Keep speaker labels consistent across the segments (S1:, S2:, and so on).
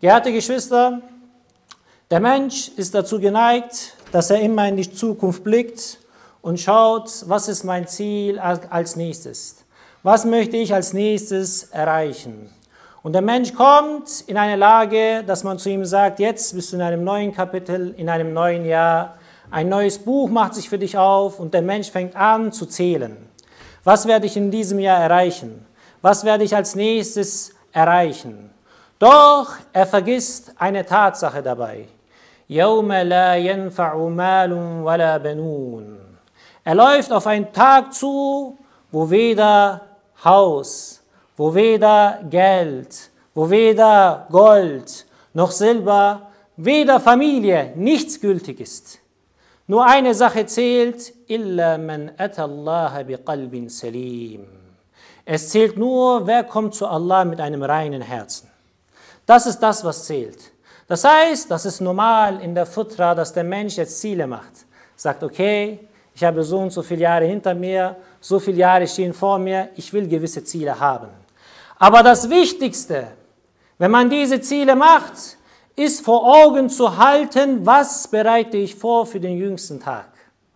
S1: Geehrte Geschwister, der Mensch ist dazu geneigt, dass er immer in die Zukunft blickt und schaut, was ist mein Ziel als nächstes? Was möchte ich als nächstes erreichen? Und der Mensch kommt in eine Lage, dass man zu ihm sagt, jetzt bist du in einem neuen Kapitel, in einem neuen Jahr, ein neues Buch macht sich für dich auf und der Mensch fängt an zu zählen. Was werde ich in diesem Jahr erreichen? Was werde ich als nächstes erreichen? Doch er vergisst eine Tatsache dabei. يَوْمَ لَا يَنْفَعُ مَالٌ وَلَا بَنُونَ. Er läuft auf einen Tag zu, wo weder Haus, wo weder Geld, wo weder Gold noch Silber, weder Familie, nichts gültig ist. Nur eine Sache zählt, إِلَّا مَنْ أَتَى اللَّهَ بِقَلْبٍ سَلِيمٍ. Es zählt nur, wer kommt zu Allah mit einem reinen Herzen. Das ist das, was zählt. Das heißt, das ist normal in der Fitra, dass der Mensch jetzt Ziele macht. Sagt, okay, ich habe so und so viele Jahre hinter mir, so viele Jahre stehen vor mir, ich will gewisse Ziele haben. Aber das Wichtigste, wenn man diese Ziele macht, ist vor Augen zu halten, was bereite ich vor für den jüngsten Tag.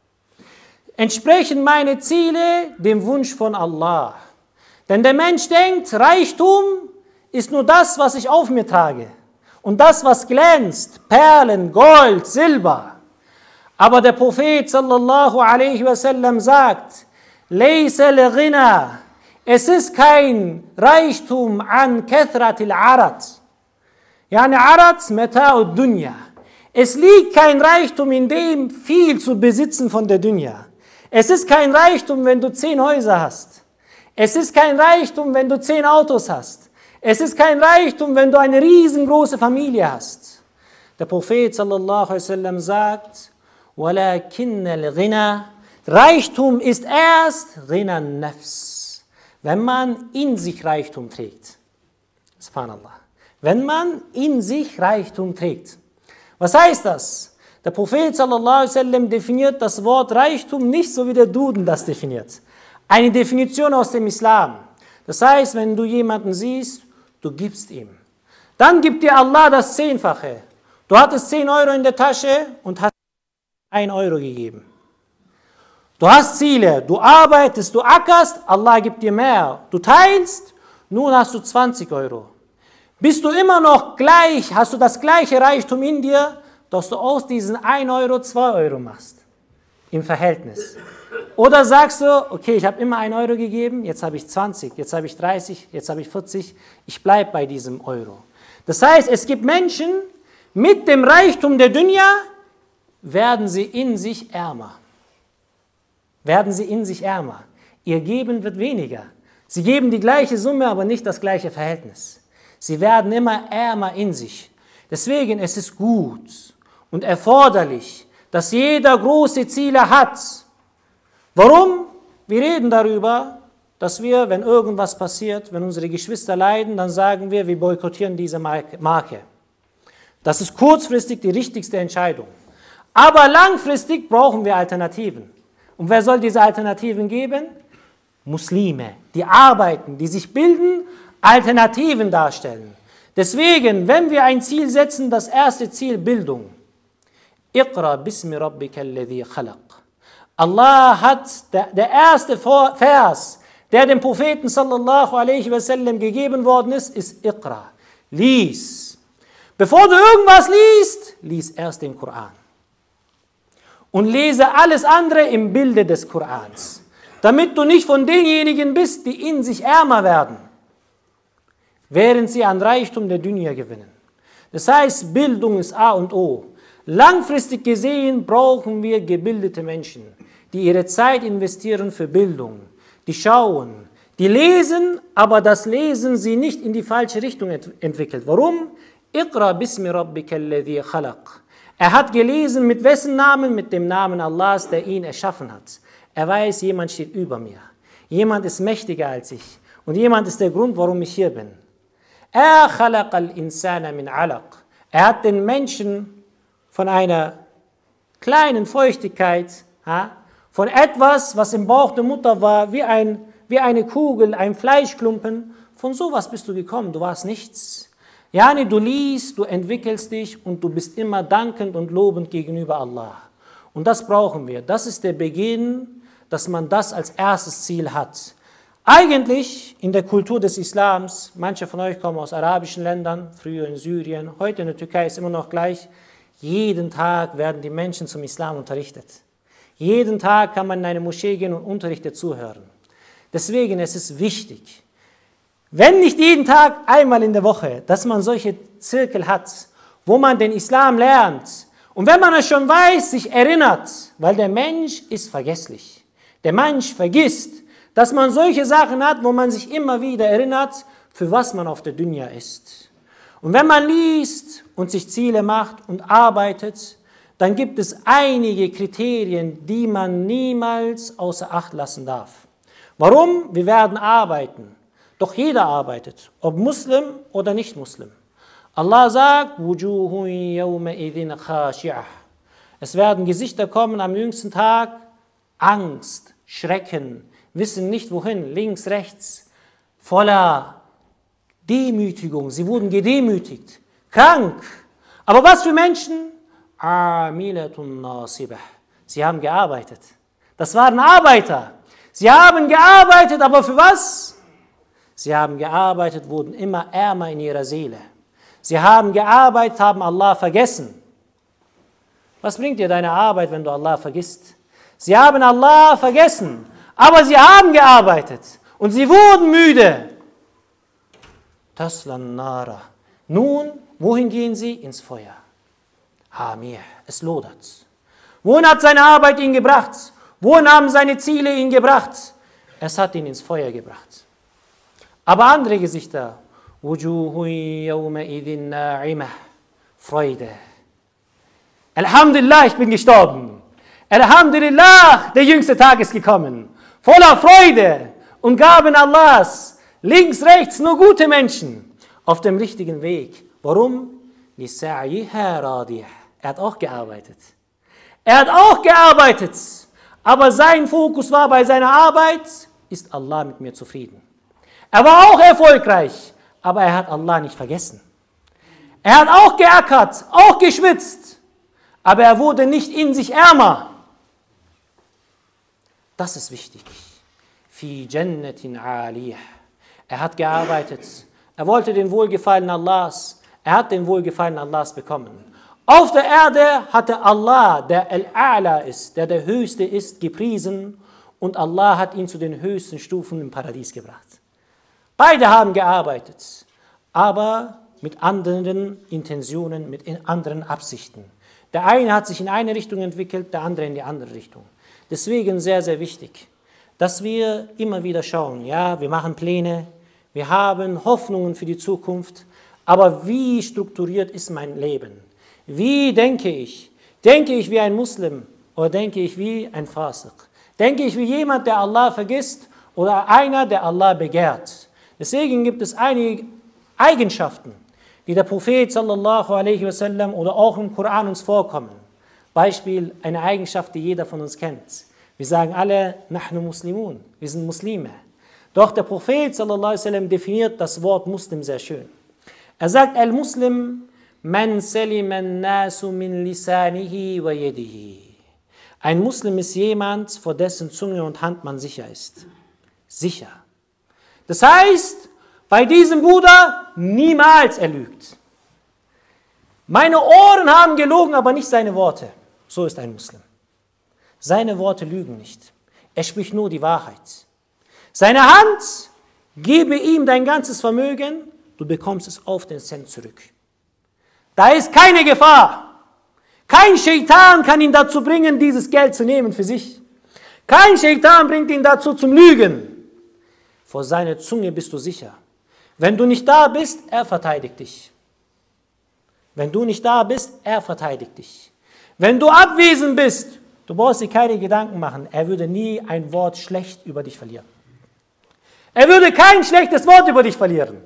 S1: Entsprechen meine Ziele dem Wunsch von Allah. Denn der Mensch denkt, Reichtum ist nur das, was ich auf mir trage. Und das, was glänzt, Perlen, Gold, Silber. Aber der Prophet sallallahu alaihi wasallam sagt, لَيْسَ الْغِنَى. Es ist kein Reichtum an kathratil arad. Yani arad mata'ud dunya. Es liegt kein Reichtum in dem, viel zu besitzen von der Dunya. Es ist kein Reichtum, wenn du 10 Häuser hast. Es ist kein Reichtum, wenn du 10 Autos hast. Es ist kein Reichtum, wenn du eine riesengroße Familie hast. Der Prophet sallallahu alaihi wasallam sagt, وَلَكِنَّ الْغِنَى. Reichtum ist erst Ghina Nafs, wenn man in sich Reichtum trägt. Subhanallah. Wenn man in sich Reichtum trägt. Was heißt das? Der Prophet sallallahu alaihi wasallam definiert das Wort Reichtum nicht so, wie der Duden das definiert. Eine Definition aus dem Islam. Das heißt, wenn du jemanden siehst, du gibst ihm. Dann gibt dir Allah das 10-fache. Du hattest 10 Euro in der Tasche und hast 1 Euro gegeben. Du hast Ziele, du arbeitest, du ackerst, Allah gibt dir mehr. Du teilst, nun hast du 20 Euro. Bist du immer noch gleich, hast du das gleiche Reichtum in dir, dass du aus diesen 1 Euro 2 Euro machst. Im Verhältnis. Oder sagst du, okay, ich habe immer 1 Euro gegeben, jetzt habe ich 20, jetzt habe ich 30, jetzt habe ich 40, ich bleibe bei diesem Euro. Das heißt, es gibt Menschen, mit dem Reichtum der Dunya werden sie in sich ärmer. Werden sie in sich ärmer. Ihr Geben wird weniger. Sie geben die gleiche Summe, aber nicht das gleiche Verhältnis. Sie werden immer ärmer in sich. Deswegen ist es gut und erforderlich, dass jeder große Ziele hat. Warum? Wir reden darüber, dass wir, wenn irgendwas passiert, wenn unsere Geschwister leiden, dann sagen wir, wir boykottieren diese Marke. Das ist kurzfristig die richtigste Entscheidung. Aber langfristig brauchen wir Alternativen. Und wer soll diese Alternativen geben? Muslime, die arbeiten, die sich bilden, Alternativen darstellen. Deswegen, wenn wir ein Ziel setzen, das erste Ziel Bildung. Iqra bismi rabbika alladhi khalaq. Allah hat, der erste Vers, der dem Propheten sallallahu alaihi wasallam gegeben worden ist, ist Iqra. Lies. Bevor du irgendwas liest, lies erst den Koran. Und lese alles andere im Bilde des Korans. Damit du nicht von denjenigen bist, die in sich ärmer werden, während sie an Reichtum der Dunya gewinnen. Das heißt, Bildung ist A und O. Langfristig gesehen brauchen wir gebildete Menschen, die ihre Zeit investieren für Bildung, die schauen, die lesen, aber das Lesen sie nicht in die falsche Richtung entwickelt. Warum? Iqra bismi rabbika alladhi khalaq. Er hat gelesen, mit wessen Namen? Mit dem Namen Allahs, der ihn erschaffen hat. Er weiß, jemand steht über mir. Jemand ist mächtiger als ich. Und jemand ist der Grund, warum ich hier bin. Er khalaq al-insana min alaq. Er hat den Menschen von einer kleinen Feuchtigkeit, von etwas, was im Bauch der Mutter war, wie eine Kugel, ein Fleischklumpen, von sowas bist du gekommen, du warst nichts. Yani du liest, du entwickelst dich und du bist immer dankend und lobend gegenüber Allah. Und das brauchen wir. Das ist der Beginn, dass man das als erstes Ziel hat. Eigentlich in der Kultur des Islams, manche von euch kommen aus arabischen Ländern, früher in Syrien, heute in der Türkei ist immer noch gleich, jeden Tag werden die Menschen zum Islam unterrichtet. Jeden Tag kann man in eine Moschee gehen und Unterrichte zuhören. Deswegen ist es wichtig, wenn nicht jeden Tag, einmal in der Woche, dass man solche Zirkel hat, wo man den Islam lernt. Und wenn man es schon weiß, sich erinnert, weil der Mensch ist vergesslich. Der Mensch vergisst, dass man solche Sachen hat, wo man sich immer wieder erinnert, für was man auf der Dunya ist. Und wenn man liest und sich Ziele macht und arbeitet, dann gibt es einige Kriterien, die man niemals außer Acht lassen darf. Warum? Wir werden arbeiten. Doch jeder arbeitet, ob Muslim oder nicht Muslim. Allah sagt, وُجُوهٌ يَوْمَئِذٍ خَاشِعَةٌ. Es werden Gesichter kommen am jüngsten Tag, Angst, Schrecken, wissen nicht wohin, links, rechts, voller Demütigung. Sie wurden gedemütigt, krank. Aber was für Menschen? عَامِلَةٌ نَاصِبَةٌ. Sie haben gearbeitet. Das waren Arbeiter. Sie haben gearbeitet, aber für was? Sie haben gearbeitet, wurden immer ärmer in ihrer Seele. Sie haben gearbeitet, haben Allah vergessen. Was bringt dir deine Arbeit, wenn du Allah vergisst? Sie haben Allah vergessen, aber sie haben gearbeitet und sie wurden müde. Taslan nara. Nun, wohin gehen sie? Ins Feuer. Hamir, es lodert. Wohin hat seine Arbeit ihn gebracht? Wohin haben seine Ziele ihn gebracht? Es hat ihn ins Feuer gebracht. Aber andere Gesichter, Wujuhu yawma'idhin na'imah, Freude. Alhamdulillah, ich bin gestorben. Alhamdulillah, der jüngste Tag ist gekommen. Voller Freude und Gaben Allahs. Links, rechts, nur gute Menschen. Auf dem richtigen Weg. Warum? Lisa'yiha radiyah. Er hat auch gearbeitet. Er hat auch gearbeitet. Aber sein Fokus war bei seiner Arbeit, ist Allah mit mir zufrieden. Er war auch erfolgreich, aber er hat Allah nicht vergessen. Er hat auch geackert, auch geschwitzt, aber er wurde nicht in sich ärmer. Das ist wichtig. Fi jannatin aliyah. Er hat gearbeitet. Er wollte den Wohlgefallen Allahs. Er hat den Wohlgefallen Allahs bekommen. Auf der Erde hatte Allah, der Al-A'la ist, der Höchste ist, gepriesen und Allah hat ihn zu den höchsten Stufen im Paradies gebracht. Beide haben gearbeitet, aber mit anderen Intentionen, mit anderen Absichten. Der eine hat sich in eine Richtung entwickelt, der andere in die andere Richtung. Deswegen sehr, sehr wichtig, dass wir immer wieder schauen, ja, wir machen Pläne, wir haben Hoffnungen für die Zukunft, aber wie strukturiert ist mein Leben? Wie denke ich? Denke ich wie ein Muslim oder denke ich wie ein Fasiq? Denke ich wie jemand, der Allah vergisst oder einer, der Allah begehrt? Deswegen gibt es einige Eigenschaften, die der Prophet sallallahu alaihi wasallam oder auch im Koran uns vorkommen. Beispiel, eine Eigenschaft, die jeder von uns kennt. Wir sagen alle, nahnu muslimun, wir sind Muslime. Doch der Prophet sallallahu alaihi wasallam definiert das Wort Muslim sehr schön. Er sagt, al-Muslim, man salima an-nasu min lisanihi wa yadihi. Ein Muslim ist jemand, vor dessen Zunge und Hand man sicher ist. Sicher. Das heißt, bei diesem Bruder niemals er lügt. Meine Ohren haben gelogen, aber nicht seine Worte. So ist ein Muslim. Seine Worte lügen nicht. Er spricht nur die Wahrheit. Seine Hand, gebe ihm dein ganzes Vermögen, du bekommst es auf den Cent zurück. Da ist keine Gefahr. Kein Scheitan kann ihn dazu bringen, dieses Geld zu nehmen für sich. Kein Scheitan bringt ihn dazu zum Lügen. Vor seiner Zunge bist du sicher. Wenn du nicht da bist, er verteidigt dich. Wenn du nicht da bist, er verteidigt dich. Wenn du abwesend bist, du brauchst dir keine Gedanken machen, er würde nie ein Wort schlecht über dich verlieren. Er würde kein schlechtes Wort über dich verlieren.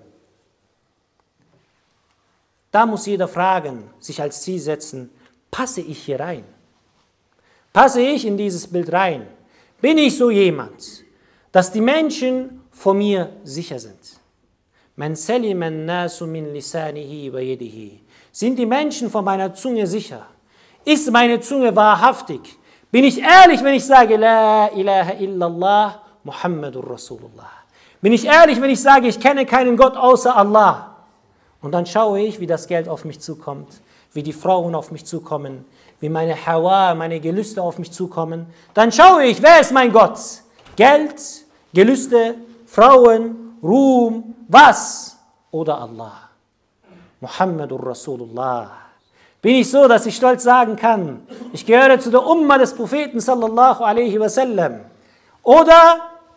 S1: Da muss jeder fragen, sich als Ziel setzen, passe ich hier rein? Passe ich in dieses Bild rein? Bin ich so jemand, dass die Menschen vor mir sicher sind? Man salima an-nasu min lisanihi wa yadihi. Sind die Menschen von meiner Zunge sicher? Ist meine Zunge wahrhaftig? Bin ich ehrlich, wenn ich sage, La ilaha illallah, Muhammadur Rasulullah? Bin ich ehrlich, wenn ich sage, ich kenne keinen Gott außer Allah? Und dann schaue ich, wie das Geld auf mich zukommt, wie die Frauen auf mich zukommen, wie meine Hawa, meine Gelüste auf mich zukommen. Dann schaue ich, wer ist mein Gott? Geld, Gelüste, Frauen, Ruhm, was? Oder Allah? Muhammadur Rasulullah. Bin ich so, dass ich stolz sagen kann, ich gehöre zu der Umma des Propheten sallallahu alaihi wasallam? Oder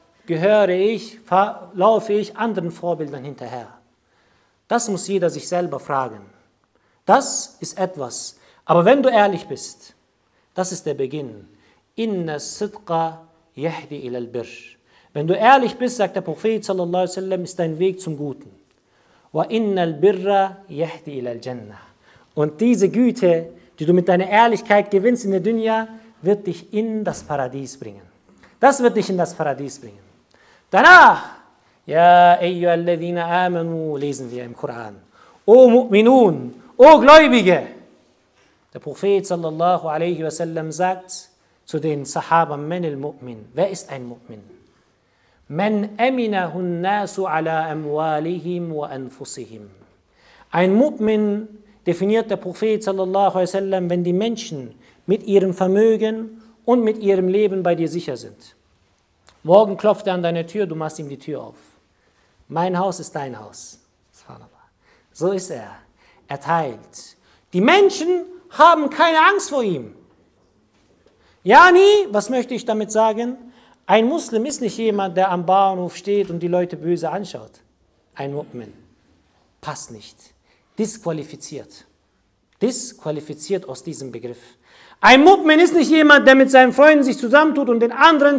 S1: laufe ich anderen Vorbildern hinterher? Das muss jeder sich selber fragen. Das ist etwas. Aber wenn du ehrlich bist, das ist der Beginn. Inna sidqa yahdi ila al-birr. Wenn du ehrlich bist, sagt der Prophet sallallahu alaihi wasallam, ist dein Weg zum Guten. Wa inna al-birra yahdi ila al-jannah. Und diese Güte, die du mit deiner Ehrlichkeit gewinnst in der Dunya, wird dich in das Paradies bringen. Das wird dich in das Paradies bringen. Danach, Ja ayyuhalladhina amanu, lesen wir im Koran. O Mu'minun, o Gläubige. Der Prophet sallallahu alaihi wasallam sagt zu den Sahaba, Man al-Mu'min. Wer ist ein Mu'min? Man aminahu an-nasu ala amwalihim wa anfusihim. Ein Mu'min definiert der Prophet sallallahu alaihi wasallam, wenn die Menschen mit ihrem Vermögen und mit ihrem Leben bei dir sicher sind. Morgen klopft er an deine Tür, du machst ihm die Tür auf. Mein Haus ist dein Haus. So ist er. Er teilt. Die Menschen haben keine Angst vor ihm. Yani, was möchte ich damit sagen? Ein Muslim ist nicht jemand, der am Bahnhof steht und die Leute böse anschaut. Ein Mu'min. Passt nicht. Disqualifiziert. Disqualifiziert aus diesem Begriff. Ein Mu'min ist nicht jemand, der mit seinen Freunden sich zusammentut und den anderen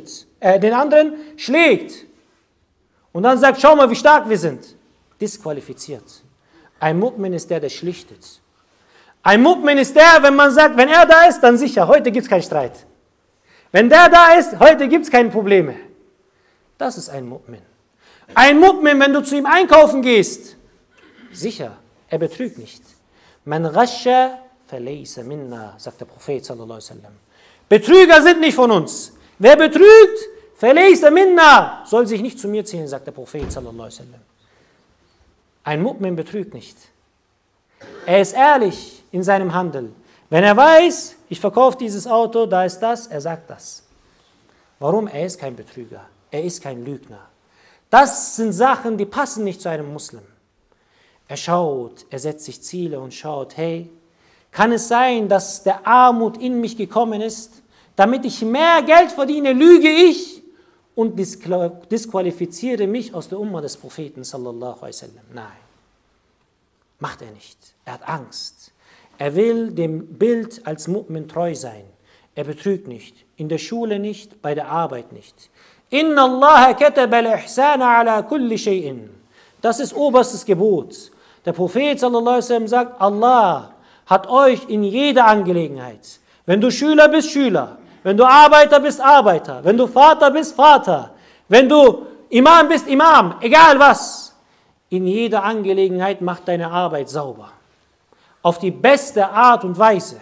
S1: schlägt. Und dann sagt, schau mal, wie stark wir sind. Disqualifiziert. Ein Mu'min ist der schlichtet. Ein Mu'min ist der, wenn man sagt, wenn er da ist, dann sicher, heute gibt es keinen Streit. Wenn der da ist, heute gibt es keine Probleme. Das ist ein Mu'min. Ein Mu'min, wenn du zu ihm einkaufen gehst, sicher, er betrügt nicht. Man rascha falaysa minna, sagt der Prophet sallallahu alaihi wasallam. Betrüger sind nicht von uns. Wer betrügt, falaysa minna, soll sich nicht zu mir zählen, sagt der Prophet sallallahu alaihi wasallam. Ein Mu'min betrügt nicht. Er ist ehrlich in seinem Handeln. Wenn er weiß, ich verkaufe dieses Auto, da ist das, er sagt das. Warum? Er ist kein Betrüger. Er ist kein Lügner. Das sind Sachen, die passen nicht zu einem Muslim. Er schaut, er setzt sich Ziele und schaut, hey, kann es sein, dass der Armut in mich gekommen ist, damit ich mehr Geld verdiene, lüge ich und disqualifiziere mich aus der Umma des Propheten sallallahu alaihi wasallam. Nein, macht er nicht. Er hat Angst. Er will dem Bild als Mu'min treu sein. Er betrügt nicht. In der Schule nicht, bei der Arbeit nicht. Inna Allah kataba al-ihsana ala kulli shay'in. Das ist oberstes Gebot. Der Prophet sallallahu alaihi wasallam sagt, Allah hat euch in jeder Angelegenheit, wenn du Schüler bist, Schüler, wenn du Arbeiter bist, Arbeiter, wenn du Vater bist, Vater, wenn du Imam bist, Imam, egal was, in jeder Angelegenheit macht deine Arbeit sauber. Auf die beste Art und Weise.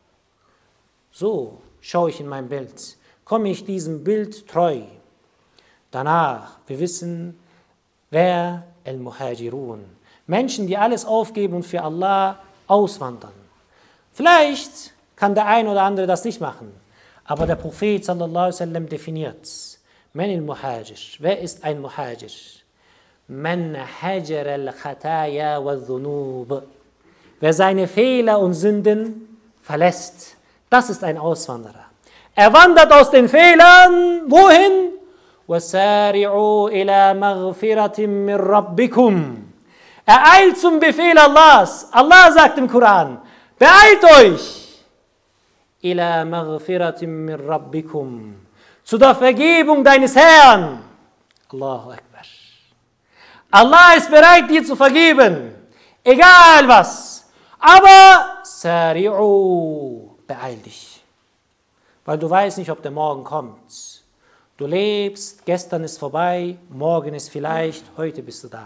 S1: So schaue ich in mein Bild. Komme ich diesem Bild treu. Danach, wir wissen, wer Al-Muhajirun. Menschen, die alles aufgeben und für Allah auswandern. Vielleicht kann der ein oder andere das nicht machen. Aber der Prophet sallallahu alaihi wasallam definiert. Man al-Muhajir. Wer ist ein Muhajir? Man hajar al-khataya wal-dhunub. Wer seine Fehler und Sünden verlässt, das ist ein Auswanderer. Er wandert aus den Fehlern, wohin? وَسَارِعُوا إِلَى مَغْفِرَةٍ مِّن رَبِّكُمْ. Er eilt zum Befehl Allahs. Allah sagt im Koran, beeilt euch. إِلَى مَغْفِرَةٍ مِّن رَبِّكُمْ. Zu der Vergebung deines Herrn. Allahu Akbar. Allah ist bereit, dir zu vergeben. Egal was. Aber Sari'u, beeil dich. Weil du weißt nicht, ob der Morgen kommt. Du lebst, gestern ist vorbei, morgen ist vielleicht, heute bist du da.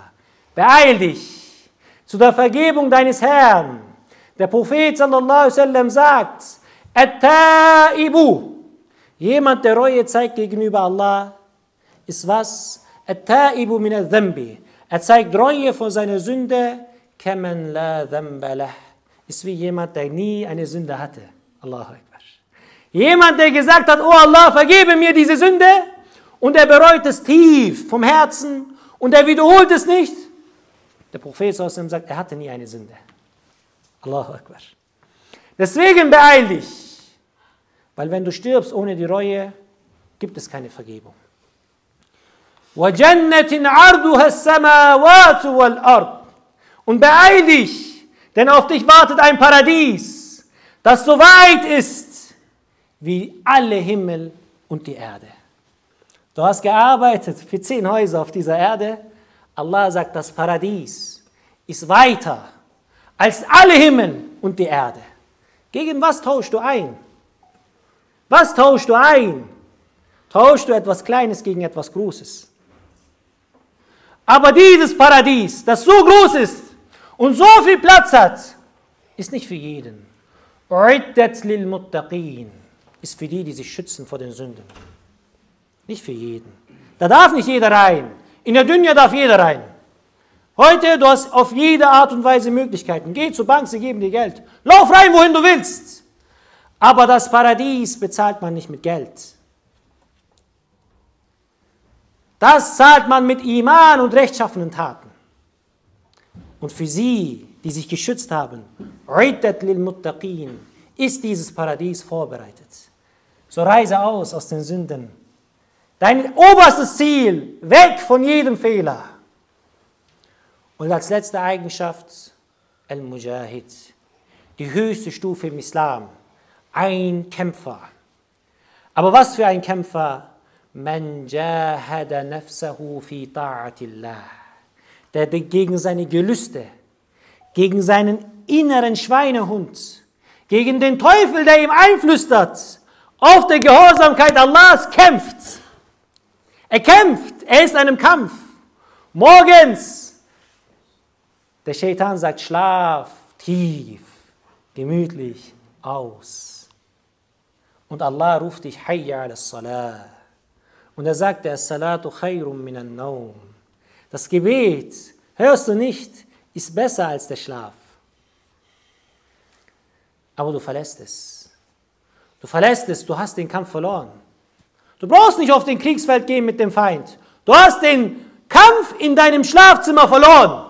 S1: beeil dich zu der Vergebung deines Herrn. Der Prophet sallallahu alaihi wasallam sagt, At-Taibu, jemand, der Reue zeigt gegenüber Allah, ist was? At-Taibu min al-Dhanbi. Er zeigt Reue vor seiner Sünde, kaman la dhanba lah. Ist wie jemand, der nie eine Sünde hatte. Allahu Akbar. Jemand, der gesagt hat, oh Allah, vergebe mir diese Sünde, und er bereut es tief vom Herzen und er wiederholt es nicht. Der Prophet sallallahu alaihi wasallam sagt, er hatte nie eine Sünde. Allahu Akbar. Deswegen beeil dich, weil wenn du stirbst ohne die Reue, gibt es keine Vergebung. وَجَنَّةٍ عَرْضُهَا السَّمَاوَاتُ وَالْأَرْضُ. Und beeil dich, denn auf dich wartet ein Paradies, das so weit ist wie alle Himmel und die Erde. Du hast gearbeitet für 10 Häuser auf dieser Erde. Allah sagt, das Paradies ist weiter als alle Himmel und die Erde. Gegen was tauschst du ein? Was tauschst du ein? Tauschst du etwas Kleines gegen etwas Großes? Aber dieses Paradies, das so groß ist und so viel Platz hat, ist nicht für jeden. U'iddat lil muttaqin, ist für die, die sich schützen vor den Sünden. Nicht für jeden. Da darf nicht jeder rein. In der Dunya darf jeder rein. Heute, du hast auf jede Art und Weise Möglichkeiten. Geh zur Bank, sie geben dir Geld. Lauf rein, wohin du willst. Aber das Paradies bezahlt man nicht mit Geld. Das zahlt man mit Iman und rechtschaffenen Taten. Und für sie, die sich geschützt haben, U'iddat lil Muttaqin, ist dieses Paradies vorbereitet. So reise aus den Sünden. Dein oberstes Ziel, weg von jedem Fehler. Und als letzte Eigenschaft, Al-Mujahid, die höchste Stufe im Islam, ein Kämpfer. Aber was für ein Kämpfer? Man jahada nafsahu fi ta'atillah, der gegen seine Gelüste, gegen seinen inneren Schweinehund, gegen den Teufel, der ihm einflüstert, auf der Gehorsamkeit Allahs kämpft. Er kämpft, er ist in einem Kampf. Morgens, der Shaitan sagt, schlaf tief, gemütlich aus. Und Allah ruft dich, Hayya ala Salah. Und er sagt, As-Salatu khairum minan Naum. Das Gebet, hörst du nicht, ist besser als der Schlaf. Aber du verlässt es. Du verlässt es, du hast den Kampf verloren. Du brauchst nicht auf den Kriegsfeld gehen mit dem Feind. Du hast den Kampf in deinem Schlafzimmer verloren.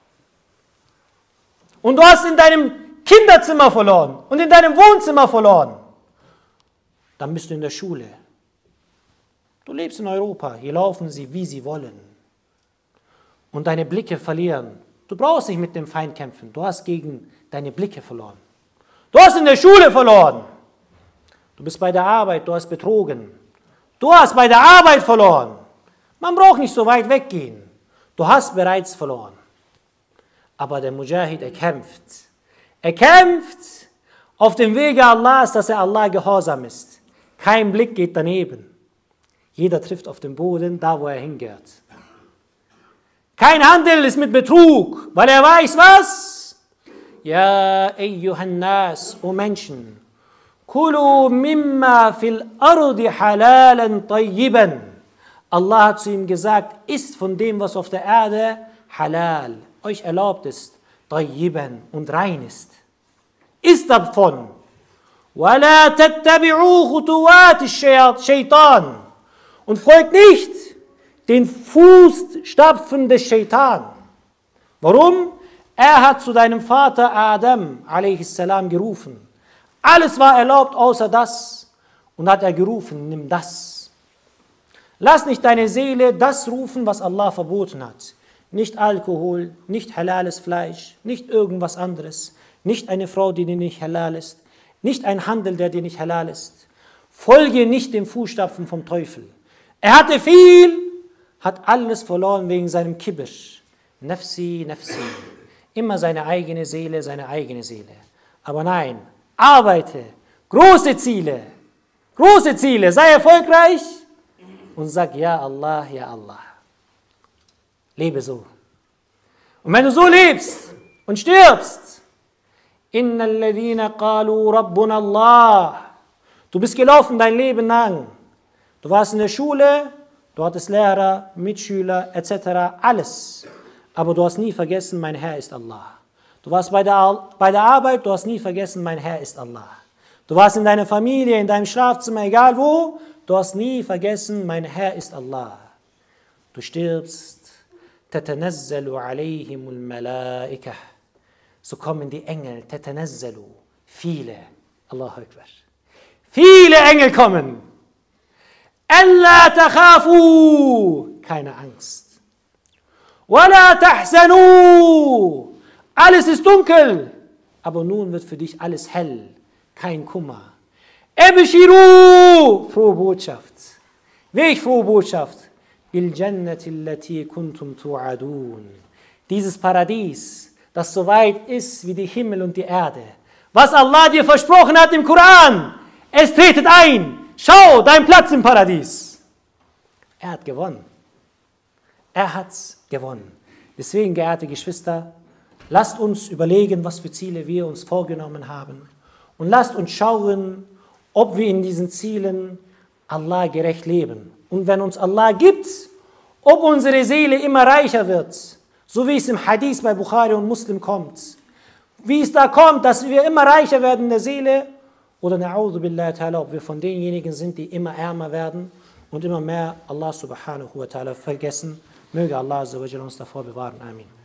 S1: Und du hast in deinem Kinderzimmer verloren und in deinem Wohnzimmer verloren. Dann bist du in der Schule. Du lebst in Europa, hier laufen sie, wie sie wollen. Und deine Blicke verlieren. Du brauchst nicht mit dem Feind kämpfen, du hast gegen deine Blicke verloren. Du hast in der Schule verloren. Du bist bei der Arbeit, du hast betrogen. Du hast bei der Arbeit verloren. Man braucht nicht so weit weggehen. Du hast bereits verloren. Aber der Mujahid, er kämpft. Er kämpft auf dem Wege Allahs, dass er Allah gehorsam ist. Kein Blick geht daneben. Jeder trifft auf den Boden, da wo er hingehört. Kein Handel ist mit Betrug, weil er weiß was? Ja, ayyuhan nas, o Menschen, kulu mimma fil ardi halalan tayyiban. Allah hat zu ihm gesagt, isst von dem, was auf der Erde halal, euch erlaubt ist, tayyiban und rein ist. Isst davon. وَلَا تَتَّبِعُوا خُطُوَاتِ الشَّيْطَانِ. Und folgt nicht den Fußstapfen des Shaitan. Warum? Er hat zu deinem Vater Adam a.s. gerufen. Alles war erlaubt außer das. Und hat er gerufen, nimm das. Lass nicht deine Seele das rufen, was Allah verboten hat. Nicht Alkohol, nicht halales Fleisch, nicht irgendwas anderes. Nicht eine Frau, die dir nicht halal ist. Nicht ein Handel, der dir nicht halal ist. Folge nicht den Fußstapfen vom Teufel. Er hatte viel, hat alles verloren wegen seinem Kibr. Nafsi, Nafsi. Immer seine eigene Seele, seine eigene Seele. Aber nein, arbeite, große Ziele, sei erfolgreich und sag, ja Allah, ja Allah. Lebe so. Und wenn du so lebst und stirbst, Innal ladhina qalu rabbuna Allah. Du bist gelaufen dein Leben lang. Du warst in der Schule, du hattest Lehrer, Mitschüler etc. alles. Aber du hast nie vergessen, mein Herr ist Allah. Du warst bei der Arbeit, du hast nie vergessen, mein Herr ist Allah. Du warst in deiner Familie, in deinem Schlafzimmer, egal wo, du hast nie vergessen, mein Herr ist Allah. Du stirbst, tatanazzalu alayhimul malaikah. So kommen die Engel, tatanazzalu, viele, Allahu Akbar. Viele Engel kommen. Alla takhafu, keine Angst. Wala tahzanu, alles ist dunkel, aber nun wird für dich alles hell, kein Kummer. Ebshiru, frohe Botschaft. Welche frohe Botschaft? Bil jannati allati kuntum tu'adun. Dieses Paradies, das so weit ist wie die Himmel und die Erde. Was Allah dir versprochen hat im Koran, es tretet ein. Schau, dein Platz im Paradies. Er hat gewonnen. Er hat gewonnen. Deswegen, geehrte Geschwister, lasst uns überlegen, was für Ziele wir uns vorgenommen haben. Und lasst uns schauen, ob wir in diesen Zielen Allah gerecht leben. Und wenn uns Allah gibt, ob unsere Seele immer reicher wird, so wie es im Hadith bei Bukhari und Muslim kommt. Wie es da kommt, dass wir immer reicher werden in der Seele, oder na'udhu billahi ta'ala, ob wir von denjenigen sind, die immer ärmer werden und immer mehr Allah subhanahu wa ta'ala vergessen. Möge Allah azza wa jalla uns davor bewahren. Amin.